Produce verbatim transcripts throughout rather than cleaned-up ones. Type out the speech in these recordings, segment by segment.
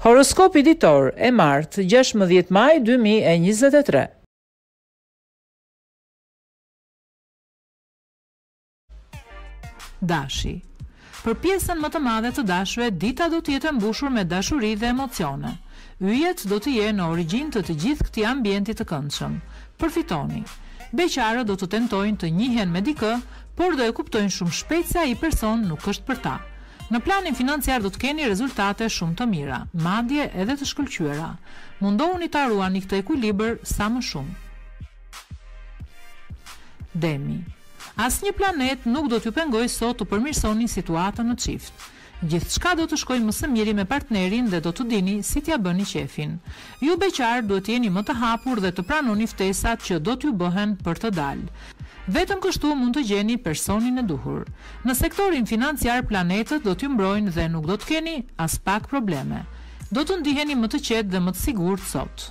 Horoskopi ditor e martë, gjashtëmbëdhjetë maj dy mijë e njëzet e tre. Dashi. Për pjesën më të madhe të dashëve, dita do të jetë e mbushur me dashuri dhe emocione. Yjet do të jenë në origjinë të të gjithë këtij ambienti të këndshëm. Përfitoni. Beqarët do të tentojnë të njihen me dikë, por do e kuptojnë shumë shpejt se ai person nuk është për ta. Në planin financiar do të keni rezultate shumë të mira, madje edhe të shkëlqyera. Mundohuni ta ruani këtë ekuilibër sa më shumë. Demi. Asnjë planet nuk do t'ju pengojë sot të përmirësoni situatën në çift. Gjithçka do të shkojë më së miri me partnerin dhe do të dini si t'ja bëni qefin. Ju beqar duhet jeni më të hapur dhe të pranoni ftesat që do t'ju bëhen për të dalë. Vetëm kështu mund të gjeni personin e duhur. Në sektorin financiar planetët do t'ju mbrojnë dhe nuk do të keni as pak probleme. Do të ndiheni më të qetë dhe më të sigurt sot.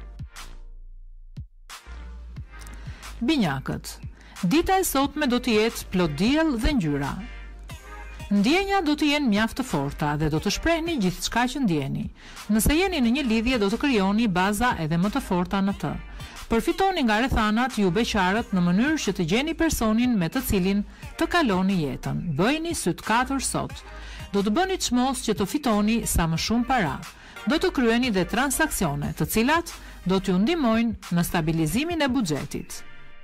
Binjakët. Dita e sotme do të jetë plot diell dhe ngjyra. Ndjenja do të jenë mjaft të forta dhe do të shprehni gjithçka që ndjeni. Nëse jeni në një lidhje do të krijoni baza edhe më të forta në të. Përfitoni nga rrethanat ju beqarët në mënyrë që të gjeni personin me të cilin të kaloni jetën. Bëjni syt katër sot. Do të bëni çmos që të fitoni sa më shumë para. Do të kryeni dhe transaksione, të cilat do t'ju ndihmojnë në stabilizimin e buxhetit.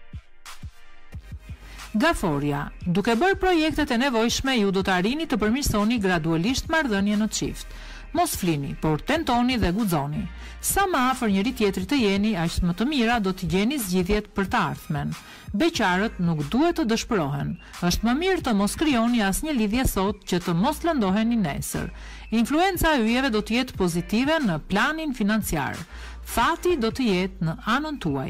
Gaforia. Duke bërë projektet e nevojshme, ju do të arrini të përmirësoni gradualisht marrëdhënien në çift. Mos flini, por tentoni dhe guxoni. Sa më afër njëri tjetrit të jeni, aq më të mira do të gjeni zgjidhjet për të ardhmen. Beqarët nuk duhet të dëshpërohen. Është më mirë të mos krijoni asnjë lidhje sot që të mos lëndoheni nesër. Influenca e yjeve do të jetë pozitive në planin financiar. Fati do të jetë në anën tuaj.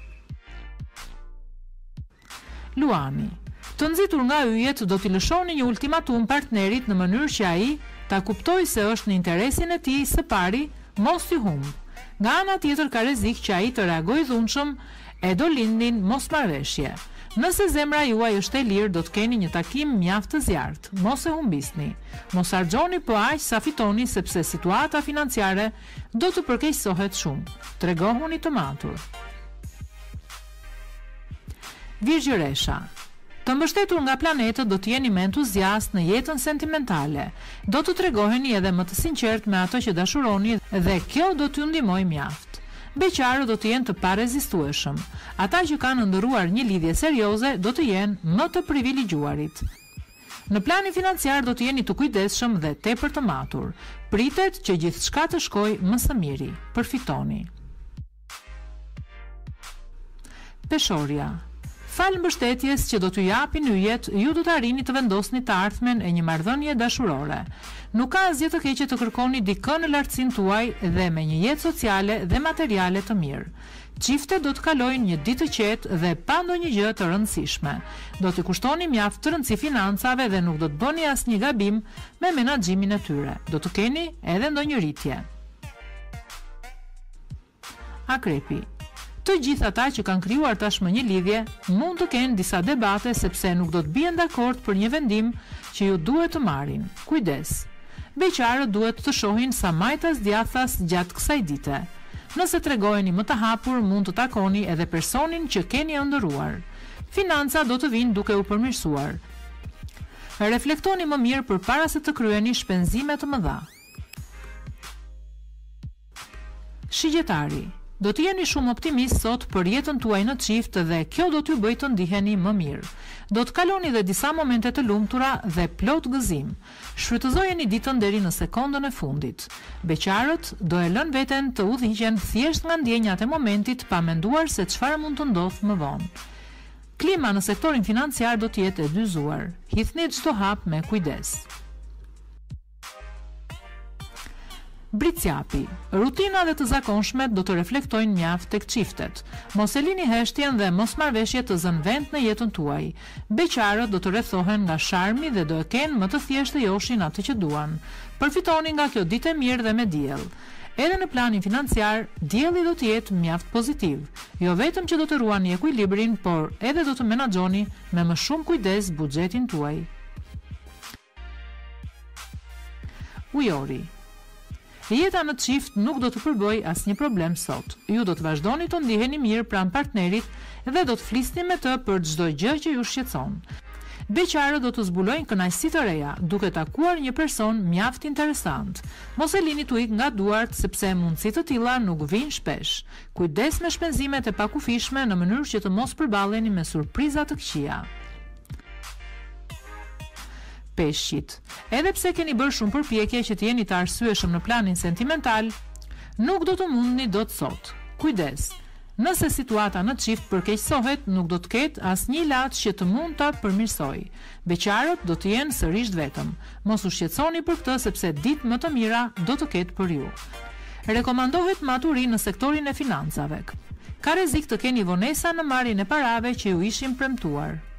Luani. Të nxitur nga yjet do t'i lëshoni një ultimatum partnerit në mënyrë që ai ta kuptojë se është në interesin e tij së pari, mos t'i humb. Nga ana tjetër ka rrezik që ai të reagojë dhunshëm e do lindin mosmarrëveshje. Nëse zemra juaj është e lirë, do të keni një takim mjaft të zjarrt. Mos e humbisni. Mos harxhoni po aq sa fitoni sepse situata financiare do të përkeqësohet shumë. Tregohuni të matur. Virgjëresha. Të mbështetur nga planetët do të jeni më entuziast në jetën sentimentale. Do të tregoheni edhe më të sinqert me ato që dashuroni dhe kjo do t'ju ndihmojë mjaft. Beqarët do të jenë të parezistueshëm. Ata që kanë ndërruar një lidhje serioze do të jenë më të privilegjuarit. Në planin financiar do të jeni të kujdesshëm dhe tepër të matur. Pritet që gjithçka të shkojë më së miri. Përfitoni. Peshorja. Falë mbështetjes që do t'ju japin yjet, ju do të arrini të vendosni të ardhmen e një marrëdhënie dashurore. Nuk ka asgjë të keqe të kërkoni dikë në lartësinë tuaj dhe me një jetë sociale dhe materiale të mirë. Çiftet do të kalojnë një ditë të qetë dhe pa ndonjë gjë të rëndësishme. Do t'i kushtoni mjaft të rëndësi financave dhe nuk do të bëni asnjë gabim me menaxhimin e tyre. Do të keni edhe ndonjë rritje. Akrepi. Të gjithë ata që kanë krijuar tashmë një lidhje mund të kenë disa debate sepse nuk do të bien dakord për një vendim që ju duhet të marrin. Kujdes. Beqarët duhet të shohin sa majtas djathtas gjatë kësaj dite. Nëse tregoheni më të hapur, mund të takoni edhe personin që keni ëndërruar. Financa do të vinë duke u përmirësuar. Reflektoni më mirë përpara se të kryeni shpenzime të mëdha. Shigjetari. Do të jeni shumë optimist sot për jetën tuaj në çift dhe kjo do t'ju bëjë të ndiheni më mirë. Do të kaloni dhe disa momente të lumtura dhe plot gëzim. Shfrytëzojeni ditën deri në sekondën e fundit. Beqarët do e lënë veten të udhëhiqen thjesht nga ndjenjat e momentit pa menduar se çfarë mund të ndodhë më vonë. Klima në sektorin financiar do të jetë e dyzuar. Hidhni çdo hap me kujdes. Bricjapi. Rutina dhe të zakonshmet do të reflektojnë mjaft tek çiftet. Mos e lini heshtjen dhe mos marrëveshje të zënë vend në jetën tuaj. Beqarët do të rrethohen nga sharmi dhe do e kenë më të thjeshtë joshin atë që duan. Përfitoni nga kjo ditë e mirë dhe me diell. Edhe në planin financiar, dielli do të jetë mjaft pozitiv. Jo vetëm që do të ruani ekuilibrin, por edhe do të menaxhoni me më shumë kujdes buxhetin tuaj. Ujori. Jeta në çift nuk do të përbëj asnjë problem sot. Ju do të vazhdoni të ndiheni mirë pranë partnerit dhe do të flisni me të për çdo gjë që ju shqetëson. Beqarët do të zbulojnë kënaqësi të reja, duke takuar një person mjaft interesant. Mos e lini tu ik nga duart sepse mundësitë të tilla nuk vijnë shpesh. Kujdes me shpenzimet e pakufishme në mënyrë që të mos përballeni me surpriza të këqija. Peshqit. Edhe pse keni bërë shumë përpjekje që të jeni të arsyeshëm në planin sentimental, nuk do të mundni dot sot. Kujdes. Nëse situata në çift përkeqësohet, nuk do të ketë asnjë ilaç që të mund ta përmirësojë. Beqarët do të jenë sërish të vetëm. Mos u shqetësoni për këtë sepse ditë më të mira do të ketë për ju. Rekomandohet maturi në sektorin e financave. Ka rrezik të keni vonesa në marrjen e parave që ju ishin premtuar.